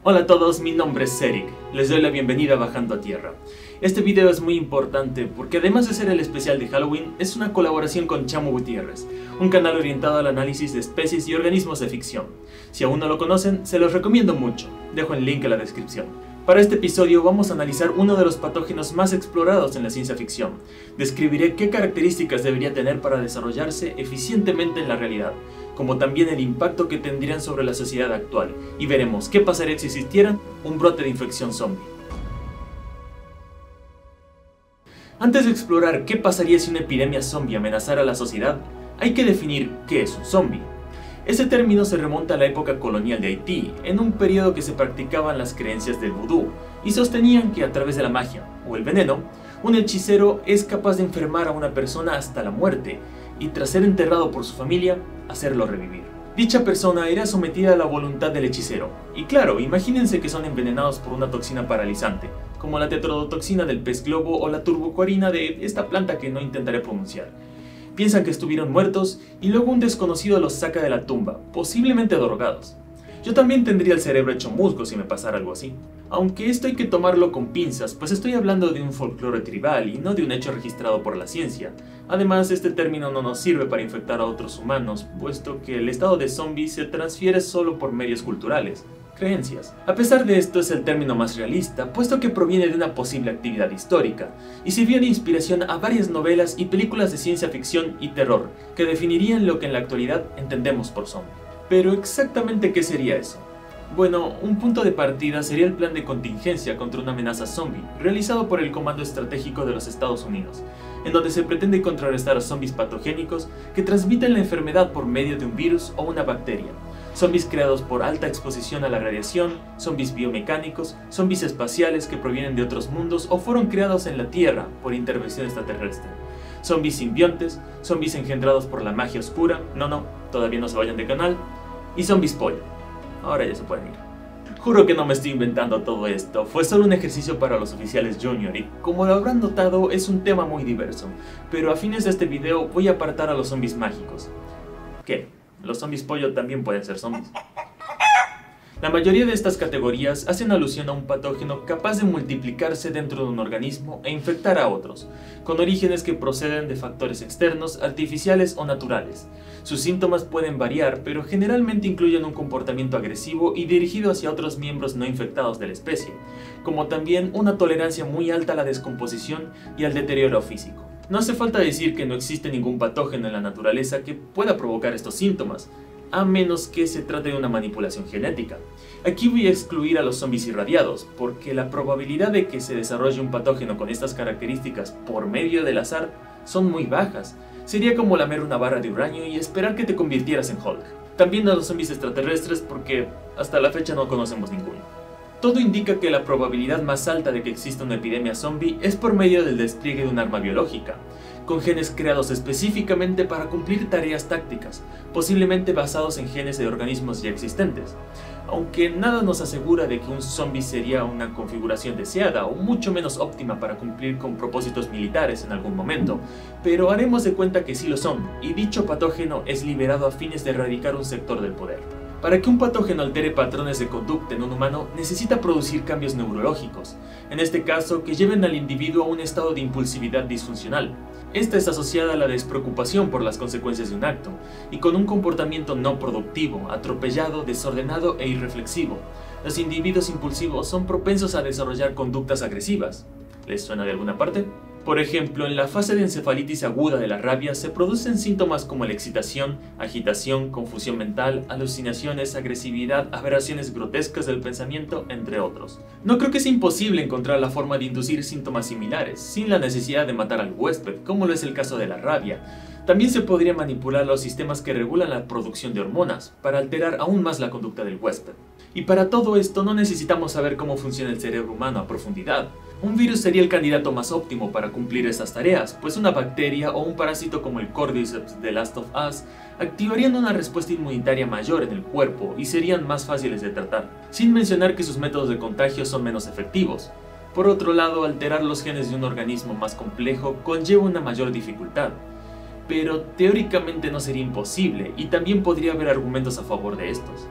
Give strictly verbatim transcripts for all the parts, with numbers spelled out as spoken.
Hola a todos, mi nombre es Eric, les doy la bienvenida a Bajando a Tierra. Este video es muy importante porque además de ser el especial de Halloween, es una colaboración con Chamo Gutiérrez, un canal orientado al análisis de especies y organismos de ficción. Si aún no lo conocen, se los recomiendo mucho, dejo el link en la descripción. Para este episodio vamos a analizar uno de los patógenos más explorados en la ciencia ficción. Describiré qué características debería tener para desarrollarse eficientemente en la realidad, como también el impacto que tendrían sobre la sociedad actual, y veremos qué pasaría si existiera un brote de infección zombie. Antes de explorar qué pasaría si una epidemia zombie amenazara a la sociedad, hay que definir qué es un zombie. Ese término se remonta a la época colonial de Haití, en un periodo que se practicaban las creencias del vudú, y sostenían que a través de la magia, o el veneno, un hechicero es capaz de enfermar a una persona hasta la muerte, y tras ser enterrado por su familia, hacerlo revivir. Dicha persona era sometida a la voluntad del hechicero, y claro, imagínense que son envenenados por una toxina paralizante, como la tetrodotoxina del pez globo o la turbocuarina de esta planta que no intentaré pronunciar. Piensan que estuvieron muertos y luego un desconocido los saca de la tumba, posiblemente drogados. Yo también tendría el cerebro hecho musgo si me pasara algo así. Aunque esto hay que tomarlo con pinzas, pues estoy hablando de un folclore tribal y no de un hecho registrado por la ciencia. Además, este término no nos sirve para infectar a otros humanos, puesto que el estado de zombie se transfiere solo por medios culturales, creencias. A pesar de esto, es el término más realista, puesto que proviene de una posible actividad histórica, y sirvió de inspiración a varias novelas y películas de ciencia ficción y terror, que definirían lo que en la actualidad entendemos por zombie. Pero exactamente ¿qué sería eso? Bueno, un punto de partida sería el plan de contingencia contra una amenaza zombie, realizado por el Comando Estratégico de los Estados Unidos, en donde se pretende contrarrestar a zombies patogénicos que transmiten la enfermedad por medio de un virus o una bacteria, zombies creados por alta exposición a la radiación, zombies biomecánicos, zombies espaciales que provienen de otros mundos o fueron creados en la Tierra por intervención extraterrestre, zombies simbiontes, zombies engendrados por la magia oscura, no no, todavía no se vayan de canal, y zombies pollo. Ahora ya se pueden ir. Juro que no me estoy inventando todo esto, fue solo un ejercicio para los oficiales junior y como lo habrán notado es un tema muy diverso, pero a fines de este video voy a apartar a los zombies mágicos. ¿Qué? ¿Los zombies pollo también pueden ser zombies? La mayoría de estas categorías hacen alusión a un patógeno capaz de multiplicarse dentro de un organismo e infectar a otros, con orígenes que proceden de factores externos, artificiales o naturales. Sus síntomas pueden variar, pero generalmente incluyen un comportamiento agresivo y dirigido hacia otros miembros no infectados de la especie, como también una tolerancia muy alta a la descomposición y al deterioro físico. No hace falta decir que no existe ningún patógeno en la naturaleza que pueda provocar estos síntomas, a menos que se trate de una manipulación genética. Aquí voy a excluir a los zombies irradiados, porque la probabilidad de que se desarrolle un patógeno con estas características por medio del azar son muy bajas. Sería como lamer una barra de uranio y esperar que te convirtieras en Hulk. También a los zombies extraterrestres porque hasta la fecha no conocemos ninguno. Todo indica que la probabilidad más alta de que exista una epidemia zombie es por medio del despliegue de un arma biológica, con genes creados específicamente para cumplir tareas tácticas, posiblemente basados en genes de organismos ya existentes. Aunque nada nos asegura de que un zombie sería una configuración deseada o mucho menos óptima para cumplir con propósitos militares en algún momento, pero haremos de cuenta que sí lo son, y dicho patógeno es liberado a fines de erradicar un sector del poder. Para que un patógeno altere patrones de conducta en un humano, necesita producir cambios neurológicos, en este caso que lleven al individuo a un estado de impulsividad disfuncional. Esta es asociada a la despreocupación por las consecuencias de un acto, y con un comportamiento no productivo, atropellado, desordenado e irreflexivo. Los individuos impulsivos son propensos a desarrollar conductas agresivas. ¿Les suena de alguna parte? Por ejemplo, en la fase de encefalitis aguda de la rabia se producen síntomas como la excitación, agitación, confusión mental, alucinaciones, agresividad, aberraciones grotescas del pensamiento, entre otros. No creo que sea imposible encontrar la forma de inducir síntomas similares, sin la necesidad de matar al huésped, como lo es el caso de la rabia. También se podría manipular los sistemas que regulan la producción de hormonas, para alterar aún más la conducta del huésped. Y para todo esto no necesitamos saber cómo funciona el cerebro humano a profundidad. Un virus sería el candidato más óptimo para cumplir estas tareas, pues una bacteria o un parásito como el Cordyceps de Last of Us activarían una respuesta inmunitaria mayor en el cuerpo y serían más fáciles de tratar, sin mencionar que sus métodos de contagio son menos efectivos. Por otro lado, alterar los genes de un organismo más complejo conlleva una mayor dificultad, pero teóricamente no sería imposible y también podría haber argumentos a favor de estos.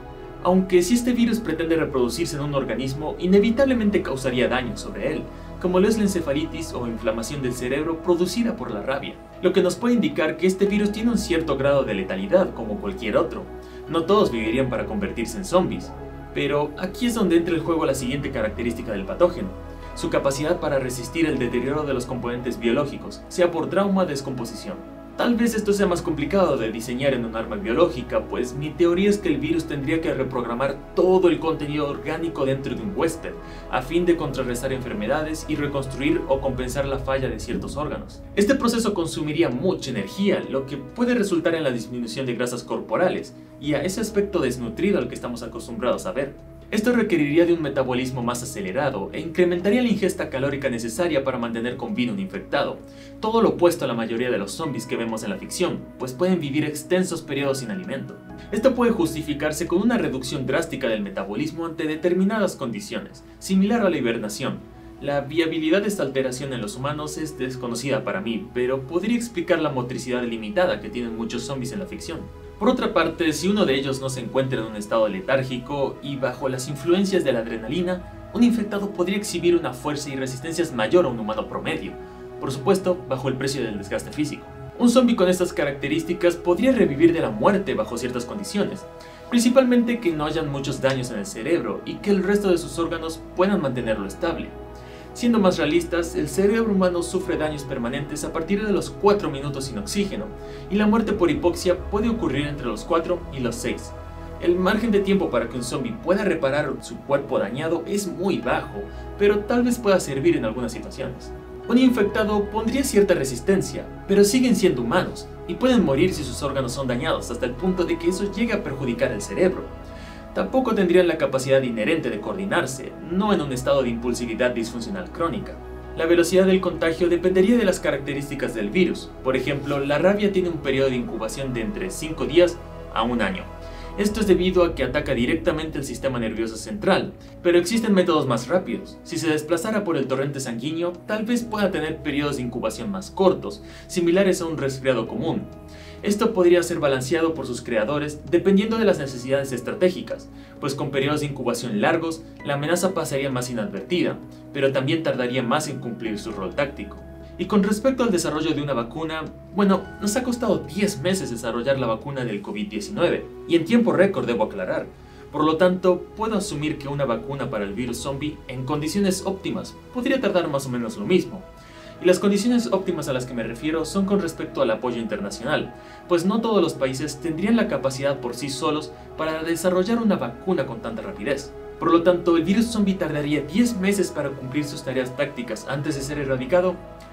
Aunque si este virus pretende reproducirse en un organismo, inevitablemente causaría daño sobre él, como lo es la encefalitis o inflamación del cerebro producida por la rabia, lo que nos puede indicar que este virus tiene un cierto grado de letalidad como cualquier otro. No todos vivirían para convertirse en zombies, pero aquí es donde entra en juego la siguiente característica del patógeno: su capacidad para resistir el deterioro de los componentes biológicos, sea por trauma o descomposición. Tal vez esto sea más complicado de diseñar en un arma biológica, pues mi teoría es que el virus tendría que reprogramar todo el contenido orgánico dentro de un huésped, a fin de contrarrestar enfermedades y reconstruir o compensar la falla de ciertos órganos. Este proceso consumiría mucha energía, lo que puede resultar en la disminución de grasas corporales, y a ese aspecto desnutrido al que estamos acostumbrados a ver. Esto requeriría de un metabolismo más acelerado e incrementaría la ingesta calórica necesaria para mantener con vida un infectado, todo lo opuesto a la mayoría de los zombies que vemos en la ficción, pues pueden vivir extensos periodos sin alimento. Esto puede justificarse con una reducción drástica del metabolismo ante determinadas condiciones, similar a la hibernación. La viabilidad de esta alteración en los humanos es desconocida para mí, pero podría explicar la motricidad limitada que tienen muchos zombies en la ficción. Por otra parte, si uno de ellos no se encuentra en un estado letárgico y bajo las influencias de la adrenalina, un infectado podría exhibir una fuerza y resistencias mayor a un humano promedio, por supuesto bajo el precio del desgaste físico. Un zombie con estas características podría revivir de la muerte bajo ciertas condiciones, principalmente que no hayan muchos daños en el cerebro y que el resto de sus órganos puedan mantenerlo estable. Siendo más realistas, el cerebro humano sufre daños permanentes a partir de los cuatro minutos sin oxígeno, y la muerte por hipoxia puede ocurrir entre los cuatro y los seis. El margen de tiempo para que un zombie pueda reparar su cuerpo dañado es muy bajo, pero tal vez pueda servir en algunas situaciones. Un infectado pondría cierta resistencia, pero siguen siendo humanos, y pueden morir si sus órganos son dañados hasta el punto de que eso llegue a perjudicar el cerebro. Tampoco tendrían la capacidad inherente de coordinarse, no en un estado de impulsividad disfuncional crónica. La velocidad del contagio dependería de las características del virus. Por ejemplo, la rabia tiene un periodo de incubación de entre cinco días a un año. Esto es debido a que ataca directamente el sistema nervioso central, pero existen métodos más rápidos. Si se desplazara por el torrente sanguíneo, tal vez pueda tener periodos de incubación más cortos, similares a un resfriado común. Esto podría ser balanceado por sus creadores dependiendo de las necesidades estratégicas, pues con periodos de incubación largos, la amenaza pasaría más inadvertida, pero también tardaría más en cumplir su rol táctico. Y con respecto al desarrollo de una vacuna, bueno, nos ha costado diez meses desarrollar la vacuna del COVID diecinueve, y en tiempo récord debo aclarar. Por lo tanto, puedo asumir que una vacuna para el virus zombie, en condiciones óptimas, podría tardar más o menos lo mismo. Y las condiciones óptimas a las que me refiero son con respecto al apoyo internacional, pues no todos los países tendrían la capacidad por sí solos para desarrollar una vacuna con tanta rapidez. Por lo tanto, el virus zombie tardaría diez meses para cumplir sus tareas tácticas antes de ser erradicado.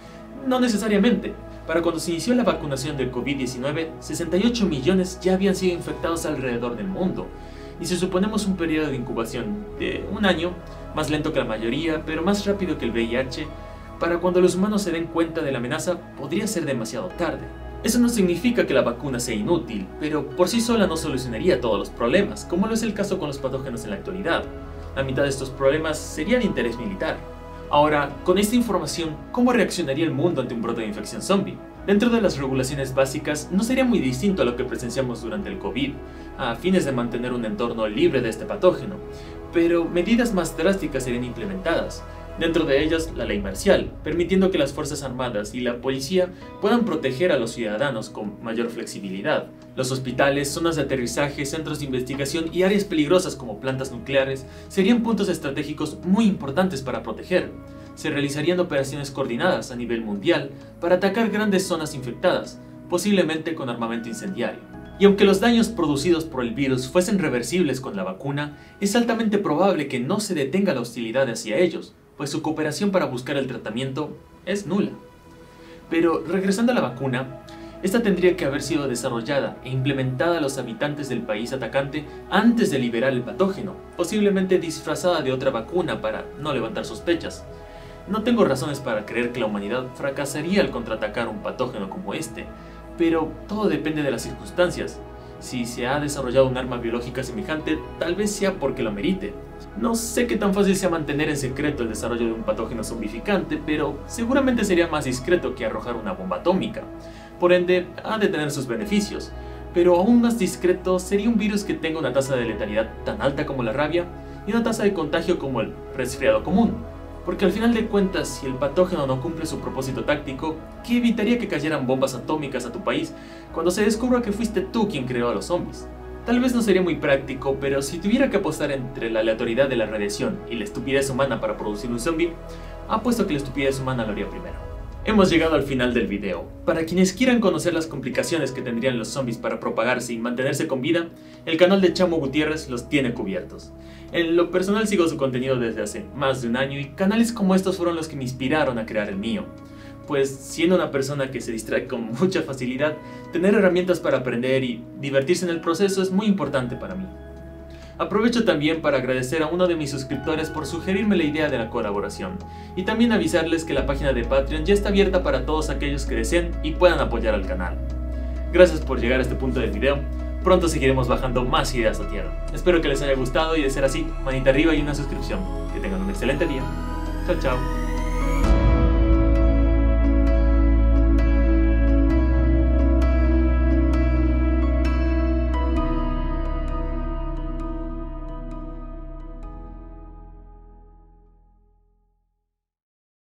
No necesariamente. Para cuando se inició la vacunación del COVID diecinueve, sesenta y ocho millones ya habían sido infectados alrededor del mundo. Y si suponemos un periodo de incubación de un año, más lento que la mayoría, pero más rápido que el V I H, para cuando los humanos se den cuenta de la amenaza, podría ser demasiado tarde. Eso no significa que la vacuna sea inútil, pero por sí sola no solucionaría todos los problemas, como lo es el caso con los patógenos en la actualidad. La mitad de estos problemas sería de interés militar. Ahora, con esta información, ¿cómo reaccionaría el mundo ante un brote de infección zombie? Dentro de las regulaciones básicas, no sería muy distinto a lo que presenciamos durante el COVID, a fines de mantener un entorno libre de este patógeno, pero medidas más drásticas serían implementadas. Dentro de ellas, la ley marcial, permitiendo que las Fuerzas Armadas y la policía puedan proteger a los ciudadanos con mayor flexibilidad. Los hospitales, zonas de aterrizaje, centros de investigación y áreas peligrosas como plantas nucleares serían puntos estratégicos muy importantes para proteger. Se realizarían operaciones coordinadas a nivel mundial para atacar grandes zonas infectadas, posiblemente con armamento incendiario. Y aunque los daños producidos por el virus fuesen reversibles con la vacuna, es altamente probable que no se detenga la hostilidad hacia ellos, pues su cooperación para buscar el tratamiento es nula. Pero regresando a la vacuna, esta tendría que haber sido desarrollada e implementada a los habitantes del país atacante antes de liberar el patógeno, posiblemente disfrazada de otra vacuna para no levantar sospechas. No tengo razones para creer que la humanidad fracasaría al contraatacar un patógeno como este, pero todo depende de las circunstancias. Si se ha desarrollado un arma biológica semejante, tal vez sea porque lo merite. No sé qué tan fácil sea mantener en secreto el desarrollo de un patógeno zombificante, pero seguramente sería más discreto que arrojar una bomba atómica. Por ende, ha de tener sus beneficios. pero aún más discreto sería un virus que tenga una tasa de letalidad tan alta como la rabia y una tasa de contagio como el resfriado común, porque al final de cuentas, si el patógeno no cumple su propósito táctico, ¿qué evitaría que cayeran bombas atómicas a tu país cuando se descubra que fuiste tú quien creó a los zombies? Tal vez no sería muy práctico, pero si tuviera que apostar entre la aleatoriedad de la radiación y la estupidez humana para producir un zombie, apuesto que la estupidez humana lo haría primero. Hemos llegado al final del video. Para quienes quieran conocer las complicaciones que tendrían los zombies para propagarse y mantenerse con vida, el canal de Chamo Gutiérrez los tiene cubiertos. En lo personal sigo su contenido desde hace más de un año y canales como estos fueron los que me inspiraron a crear el mío. Pues siendo una persona que se distrae con mucha facilidad, tener herramientas para aprender y divertirse en el proceso es muy importante para mí. Aprovecho también para agradecer a uno de mis suscriptores por sugerirme la idea de la colaboración, y también avisarles que la página de Patreon ya está abierta para todos aquellos que deseen y puedan apoyar al canal. Gracias por llegar a este punto del video, pronto seguiremos bajando más ideas a tierra. Espero que les haya gustado y de ser así, manita arriba y una suscripción. Que tengan un excelente día. Chao chao.